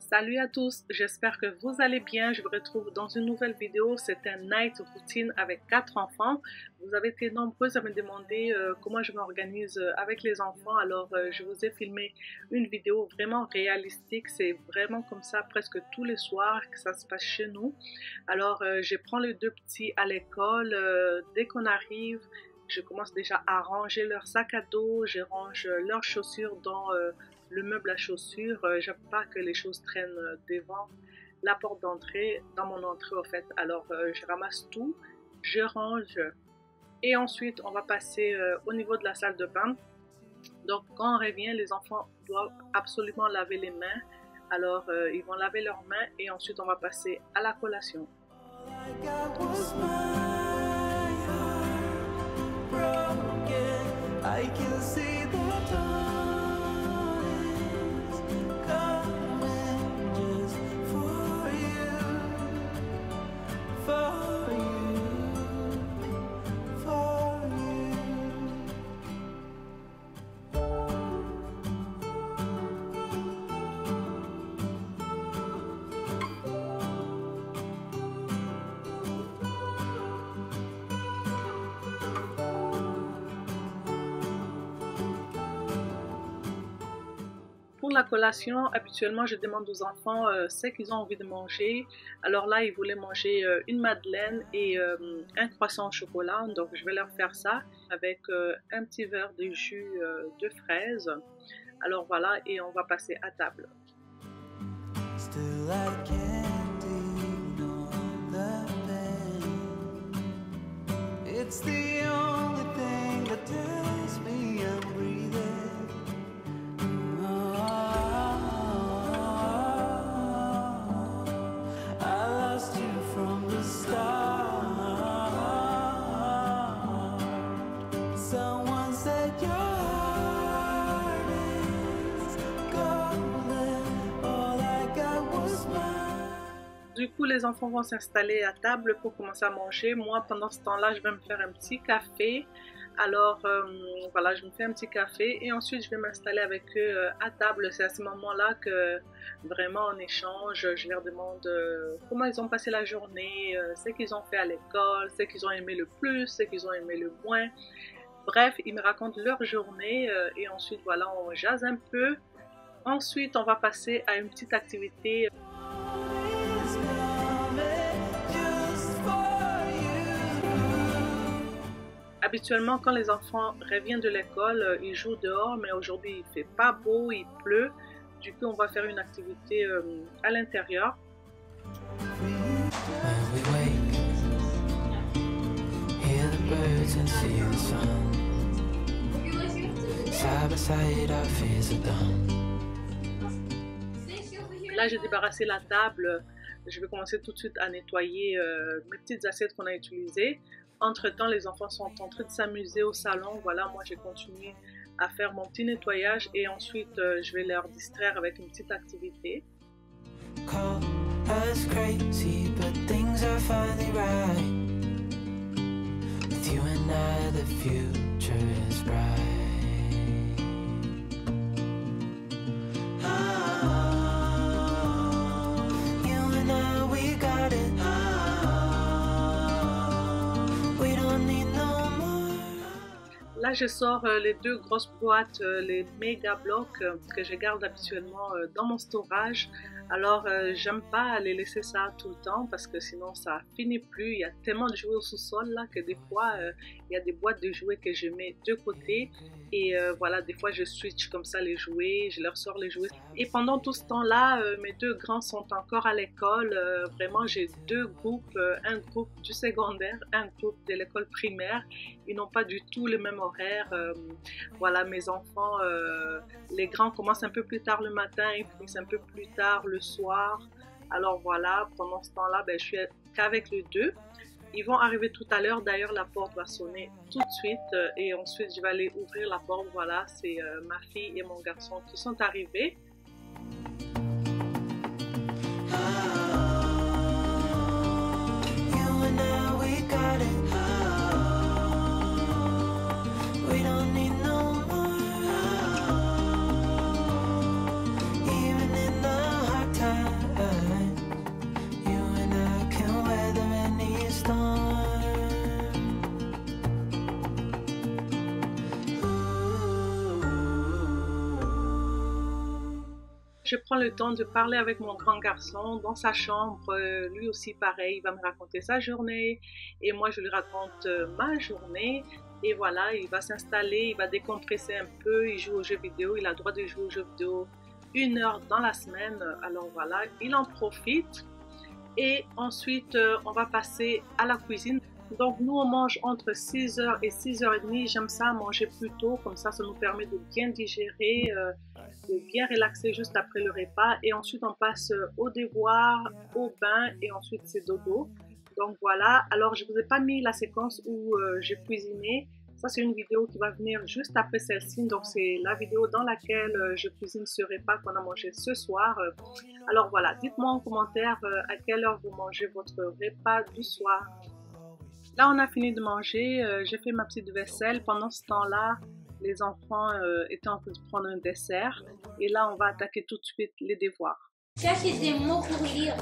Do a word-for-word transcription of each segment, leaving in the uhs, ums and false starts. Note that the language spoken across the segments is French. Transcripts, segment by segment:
Salut à tous, j'espère que vous allez bien. Je vous retrouve dans une nouvelle vidéo. C'est un night routine avec quatre enfants. Vous avez été nombreux à me demander euh, comment je m'organise avec les enfants. Alors euh, je vous ai filmé une vidéo vraiment réalistique. C'est vraiment comme ça presque tous les soirs que ça se passe chez nous. Alors euh, je prends les deux petits à l'école. Euh, dès qu'on arrive, je commence déjà à ranger leur sac à dos. Je range leurs chaussures dans euh, le meuble à chaussures. Euh, j'aime pas que les choses traînent devant la porte d'entrée, dans mon entrée au fait. Alors euh, je ramasse tout, je range et ensuite on va passer euh, au niveau de la salle de bain. Donc quand on revient, les enfants doivent absolument laver les mains. Alors euh, ils vont laver leurs mains et ensuite on va passer à la collation. I can see the Pour la collation, habituellement, je demande aux enfants euh, ce qu'ils ont envie de manger. Alors là, ils voulaient manger euh, une madeleine et euh, un croissant au chocolat. Donc, je vais leur faire ça avec euh, un petit verre de jus euh, de fraise. Alors voilà, et on va passer à table. Du coup, les enfants vont s'installer à table pour commencer à manger. Moi, pendant ce temps-là, je vais me faire un petit café. Alors, euh, voilà, je me fais un petit café et ensuite, je vais m'installer avec eux euh, à table. C'est à ce moment-là que vraiment on échange. Je leur demande euh, comment ils ont passé la journée, euh, ce qu'ils ont fait à l'école, ce qu'ils ont aimé le plus, ce qu'ils ont aimé le moins. Bref, ils me racontent leur journée euh, et ensuite, voilà, on jase un peu. Ensuite, on va passer à une petite activité. Habituellement, quand les enfants reviennent de l'école, ils jouent dehors, mais aujourd'hui il fait pas beau, il pleut. Du coup, on va faire une activité euh, à l'intérieur. Là, j'ai débarrassé la table. Je vais commencer tout de suite à nettoyer euh, mes petites assiettes qu'on a utilisées. Entre-temps, les enfants sont en train de s'amuser au salon. Voilà, moi j'ai continué à faire mon petit nettoyage et ensuite euh, je vais leur distraire avec une petite activité. Là, je sors euh, les deux grosses boîtes, euh, les méga blocs euh, que je garde habituellement euh, dans mon storage. Alors, euh, j'aime pas les laisser ça tout le temps parce que sinon ça finit plus. Il y a tellement de jouets au sous-sol là que des fois, euh, il y a des boîtes de jouets que je mets de côté. Et euh, voilà, des fois je switch comme ça les jouets, je leur sors les jouets. Et pendant tout ce temps-là, euh, mes deux grands sont encore à l'école. Euh, vraiment, j'ai deux groupes, euh, un groupe du secondaire, un groupe de l'école primaire. Ils n'ont pas du tout le même horaire. Euh, voilà, mes enfants, euh, les grands commencent un peu plus tard le matin, ils finissent un peu plus tard le soir. Alors voilà, pendant ce temps-là, ben, je suis qu'avec les deux. Ils vont arriver tout à l'heure. D'ailleurs, la porte va sonner tout de suite euh, et ensuite je vais aller ouvrir la porte. Voilà, c'est euh, ma fille et mon garçon qui sont arrivés. je prends le temps de parler avec mon grand garçon dans sa chambre. Euh, lui aussi pareil, il va me raconter sa journée et moi je lui raconte euh, ma journée. Et voilà, il va s'installer, il va décompresser un peu, il joue aux jeux vidéo, il a le droit de jouer aux jeux vidéo une heure dans la semaine. Alors voilà, il en profite. Et ensuite, euh, on va passer à la cuisine. Donc nous on mange entre six heures et six heures trente, j'aime ça manger plus tôt, comme ça ça nous permet de bien digérer, euh, de bien relaxer juste après le repas et ensuite on passe au devoir, au bain et ensuite c'est dodo. Donc voilà, alors je ne vous ai pas mis la séquence où euh, j'ai cuisiné, ça c'est une vidéo qui va venir juste après celle-ci, donc c'est la vidéo dans laquelle euh, je cuisine ce repas qu'on a mangé ce soir. Alors voilà, dites-moi en commentaire euh, à quelle heure vous mangez votre repas du soir. Là, on a fini de manger, euh, j'ai fait ma petite vaisselle. Pendant ce temps-là, les enfants euh, étaient en train de prendre un dessert. Et là, on va attaquer tout de suite les devoirs. Cherchez des mots pour lire.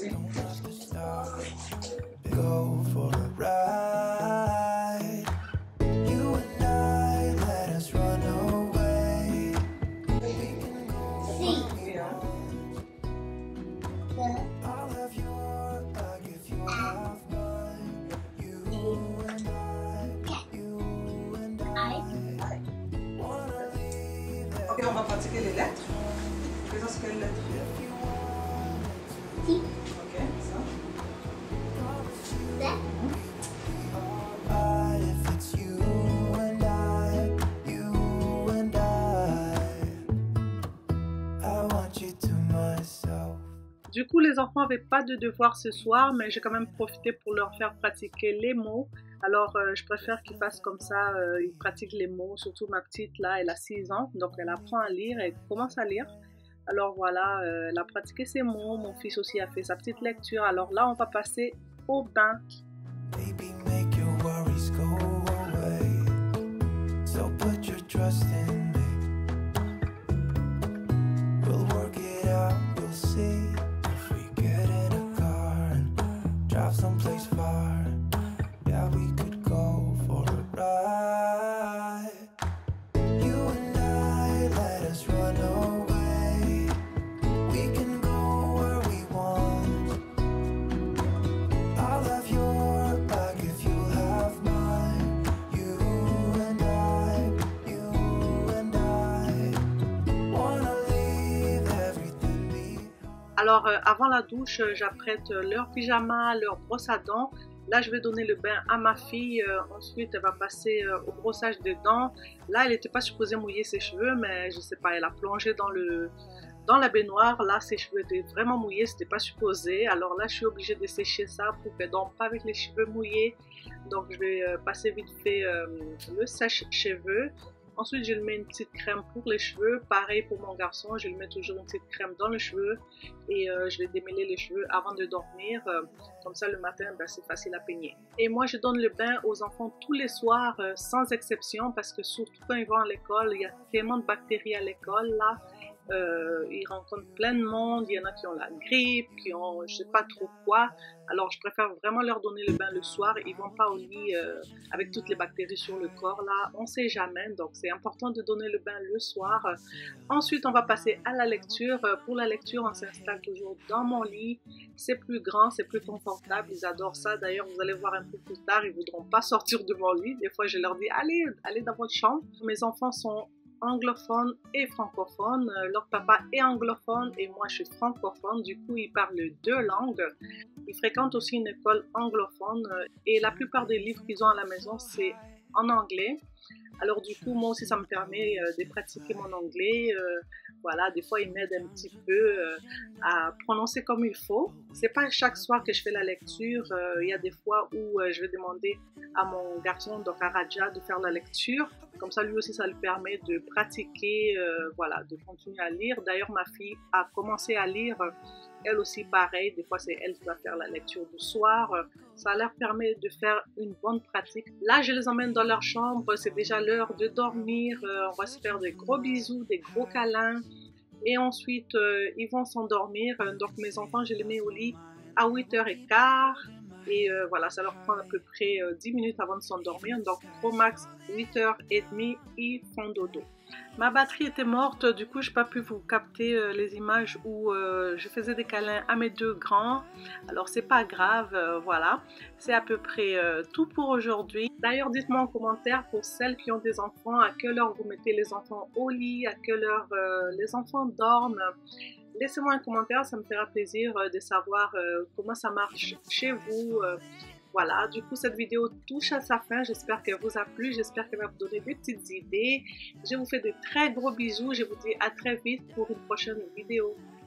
Ok, on va pratiquer les lettres. Quelles sont quelles lettres? Si. Ok, ça. Ça. Du coup, les enfants n'avaient pas de devoirs ce soir, mais j'ai quand même profité pour leur faire pratiquer les mots. Alors, euh, je préfère qu'ils fassent comme ça, euh, ils pratiquent les mots. Surtout ma petite, là, elle a six ans, donc elle apprend à lire, elle commence à lire. Alors voilà, euh, elle a pratiqué ses mots, mon fils aussi a fait sa petite lecture. Alors là, on va passer au bain. Baby, make your worries go away. So put your trust in me. We'll work it out, we'll see. If we get in a car and drive someplace far, yeah, we could go for a ride. You and I, let us run away. We can go where we want. I'll have your back if you have mine. You and I, you and I wanna leave everything behind. Alors, euh, avant la douche, euh, j'apprête euh, leur pyjama, leur brosse à dents. Là, je vais donner le bain à ma fille. Euh, ensuite, elle va passer euh, au brossage des dents. Là, elle n'était pas supposée mouiller ses cheveux, mais je sais pas, elle a plongé dans le dans la baignoire. Là, ses cheveux étaient vraiment mouillés, c'était pas supposé. Alors là, je suis obligée de sécher ça pour qu'elle ne dorme pas avec les cheveux mouillés. Donc, je vais euh, passer vite fait euh, le sèche-cheveux. Ensuite, je lui mets une petite crème pour les cheveux. Pareil pour mon garçon, je lui mets toujours une petite crème dans les cheveux. Et euh, je vais démêler les cheveux avant de dormir. Euh, comme ça, le matin, ben, c'est facile à peigner. Et moi, je donne le bain aux enfants tous les soirs, euh, sans exception. Parce que surtout quand ils vont à l'école, il y a tellement de bactéries à l'école, là. Euh, ils rencontrent plein de monde, il y en a qui ont la grippe, qui ont je sais pas trop quoi. Alors je préfère vraiment leur donner le bain le soir. Ils vont pas au lit euh, avec toutes les bactéries sur le corps là, on sait jamais, donc c'est important de donner le bain le soir. Ensuite on va passer à la lecture. Pour la lecture on s'installe toujours dans mon lit, c'est plus grand, c'est plus confortable, ils adorent ça. D'ailleurs vous allez voir un peu plus tard, ils voudront pas sortir de mon lit. Des fois je leur dis allez, allez dans votre chambre. Mes enfants sont anglophone et francophone. Leur papa est anglophone et moi je suis francophone, du coup ils parlent deux langues. Ils fréquentent aussi une école anglophone et la plupart des livres qu'ils ont à la maison c'est en anglais. Alors du coup moi aussi ça me permet de pratiquer mon anglais. Voilà, des fois ils m'aident un petit peu à prononcer comme il faut. C'est pas chaque soir que je fais la lecture. Il y a des fois où je vais demander à mon garçon, donc à Raja, de faire la lecture. Comme ça, lui aussi, ça lui permet de pratiquer, euh, voilà, de continuer à lire. D'ailleurs, ma fille a commencé à lire, elle aussi pareil. Des fois, c'est elle qui va faire la lecture du soir. Ça leur permet de faire une bonne pratique. Là, je les emmène dans leur chambre. C'est déjà l'heure de dormir. Euh, on va se faire des gros bisous, des gros câlins. Et ensuite, euh, ils vont s'endormir. Donc, mes enfants, je les mets au lit à huit heures quinze. Et euh, voilà, ça leur prend à peu près euh, dix minutes avant de s'endormir. Donc, au max, huit heures trente, ils font dodo. Ma batterie était morte, du coup je n'ai pas pu vous capter euh, les images où euh, je faisais des câlins à mes deux grands. Alors c'est pas grave, euh, voilà. C'est à peu près euh, tout pour aujourd'hui. D'ailleurs dites-moi en commentaire pour celles qui ont des enfants, à quelle heure vous mettez les enfants au lit, à quelle heure euh, les enfants dorment. Laissez-moi un commentaire, ça me fera plaisir euh, de savoir euh, comment ça marche chez vous. euh, Voilà, du coup cette vidéo touche à sa fin, j'espère qu'elle vous a plu, j'espère qu'elle va vous donner des petites idées. Je vous fais de très gros bisous, je vous dis à très vite pour une prochaine vidéo.